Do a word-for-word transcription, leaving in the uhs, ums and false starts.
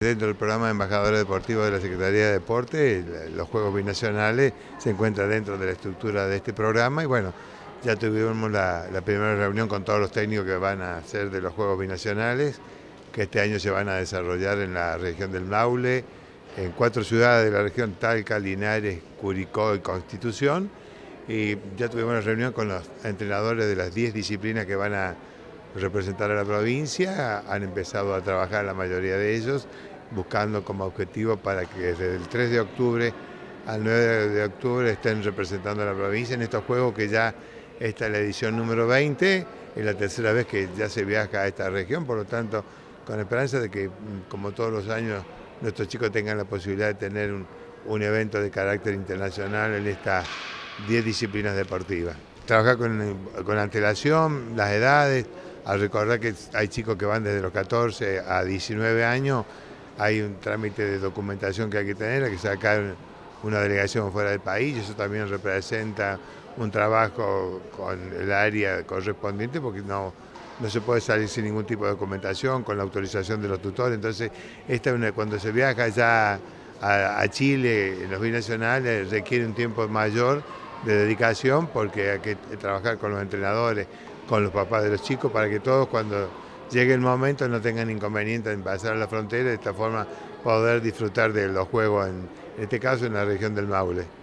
Dentro del programa de embajadores deportivos de la Secretaría de Deporte, los Juegos Binacionales se encuentran dentro de la estructura de este programa y bueno, ya tuvimos la, la primera reunión con todos los técnicos que van a hacer de los Juegos Binacionales, que este año se van a desarrollar en la región del Maule, en cuatro ciudades de la región: Talca, Linares, Curicó y Constitución. Y ya tuvimos una reunión con los entrenadores de las diez disciplinas que van a representar a la provincia. Han empezado a trabajar la mayoría de ellos, buscando como objetivo para que desde el tres de octubre al nueve de octubre estén representando a la provincia en estos Juegos, que ya esta es la edición número veinte, es la tercera vez que ya se viaja a esta región, por lo tanto, con esperanza de que, como todos los años, nuestros chicos tengan la posibilidad de tener un, un evento de carácter internacional en estas diez disciplinas deportivas. Trabajar con, con antelación, las edades, al recordar que hay chicos que van desde los catorce a diecinueve años, hay un trámite de documentación que hay que tener, hay que sacar una delegación fuera del país, y eso también representa un trabajo con el área correspondiente, porque no, no se puede salir sin ningún tipo de documentación, con la autorización de los tutores. Entonces, esta es una, cuando se viaja ya a, a Chile, en los binacionales, requiere un tiempo mayor de dedicación, porque hay que trabajar con los entrenadores, con los papás de los chicos, para que todos, cuando llegue el momento, no tengan inconveniente en pasar a la frontera, de esta forma poder disfrutar de los Juegos, en, en este caso en la región del Maule.